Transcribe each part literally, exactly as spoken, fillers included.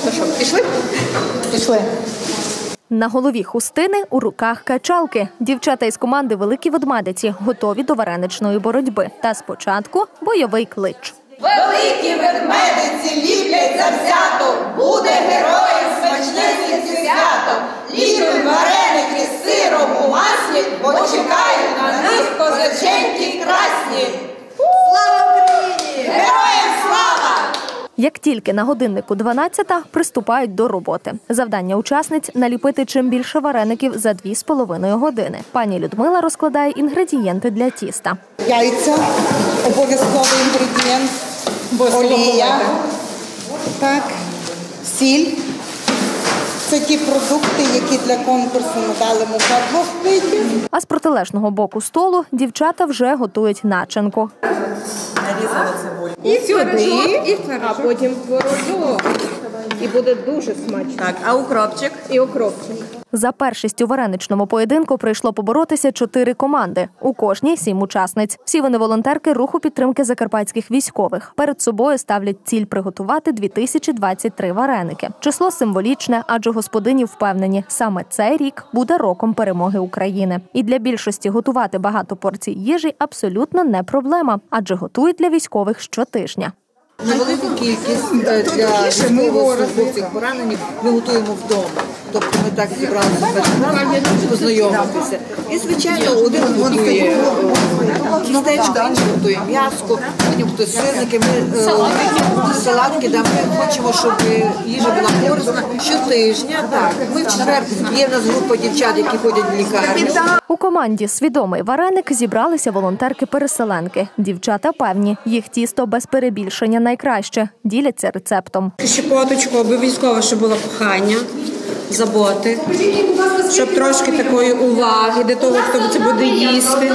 То що, пішли? Пішли. На голові хустини, у руках качалки. Дівчата із команди «Великі ведмедиці» готові до вареничної боротьби. Та спочатку бойовий клич. Великі ведмедиці ліплять завзято, буде героям смачне свято. Ліпим вареники з сиром у маслі, бо чекають на них козаченьки красні. Слава Україні! Героям слава! Як тільки на годиннику дванадцята, приступають до роботи. Завдання учасниць – наліпити чим більше вареників за дві з половиною години. Пані Людмила розкладає інгредієнти для тіста. Яйця – обов'язковий інгредієнт, олія, так, сіль. Це ті продукти, які для конкурсу ми дали мука двох видів. А з протилежного боку столу дівчата вже готують начинку. Нарізали цибулю. І сюди, а потім творожок. І буде дуже смачно. Так, а укропчик? І укропчик. За першість у вареничному поєдинку прийшло поборотися чотири команди. У кожній сім учасниць. Всі вони волонтерки руху підтримки закарпатських військових. Перед собою ставлять ціль приготувати дві тисячі двадцять три вареники. Число символічне, адже господині впевнені, саме цей рік буде роком перемоги України. І для більшості готувати багато порцій їжі абсолютно не проблема, адже готують для військових щотижня. Невелику кількість для військовослужбовців поранених ми готуємо вдома. Тобто ми так зібралися щоб познайомитися. І, звичайно, один готує кістечко, інший готує м'яско, потім хтось сирники. Ми салатки, ми хочемо, щоб їжа була корисна. Щотижня, так. Ми в четвер, є в нас група дівчат, які ходять в лікарню. У команді «Свідомий вареник» зібралися волонтерки-переселенки. Дівчата певні, їх тісто без перебільшення найкраще. Діляться рецептом. Щепоточку обов'язково, щоб було кохання, заботи, щоб трошки такої уваги до того, хто це буде їсти,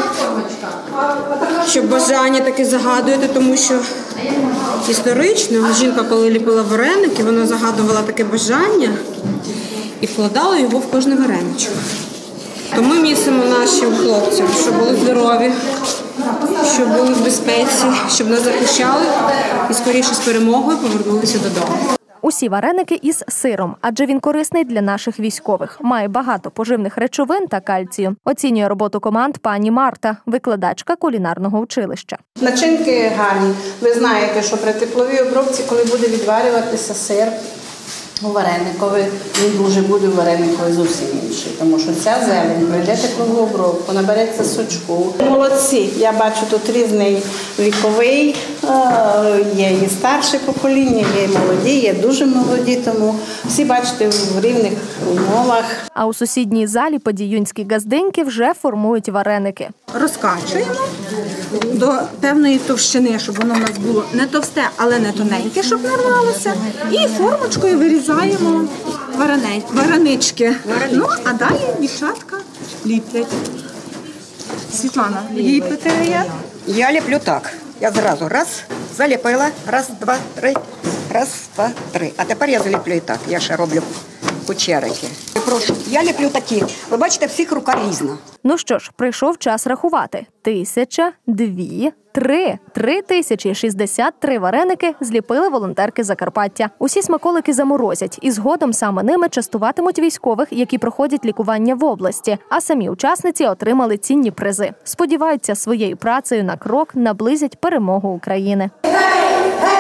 щоб бажання таке загадуєте, тому що історично жінка, коли ліпила вареники, вона загадувала таке бажання і вкладала його в кожне вареничко. То ми місимо нашим хлопцям, щоб були здорові, щоб були в безпеці, щоб нас захищали і скоріше з перемогою повернулися додому. Усі вареники із сиром, адже він корисний для наших військових. Має багато поживних речовин та кальцію. Оцінює роботу команд пані Марта, викладачка кулінарного училища. Начинки гарні. Ви знаєте, що при тепловій обробці, коли буде відварюватися сир у вареникові, він дуже буде у вареникові зовсім інший. Тому що ця зелень пройде теплову обробку, набереться сочку. Молодці. Я бачу, тут різний віковий, є і старше покоління, є і молоді, є дуже молоді, тому всі, бачите, в рівних умовах. А у сусідній залі подіюнські газдиньки вже формують вареники. Розкачуємо до певної товщини, щоб воно в нас було не товсте, але не тоненьке, щоб не рвалося. І формочкою вирізаємо варенички. Ну, а далі дівчатка ліплять. Світлана, ліпите як? Я ліплю так. Я зразу раз, заліпила, раз, два, три, раз, два, три. А тепер я заліплю і так. Я ще роблю кучерики. Прошу, я ліплю такі. Ви бачите, всіх рука різна. Ну що ж, прийшов час рахувати. Тисяча, дві, три. Три тисячі шістдесят три вареники зліпили волонтерки Закарпаття. Усі смаколики заморозять і згодом саме ними частуватимуть військових, які проходять лікування в області. А самі учасниці отримали цінні призи. Сподіваються, своєю працею на крок наблизять перемогу України. Гей! Гей!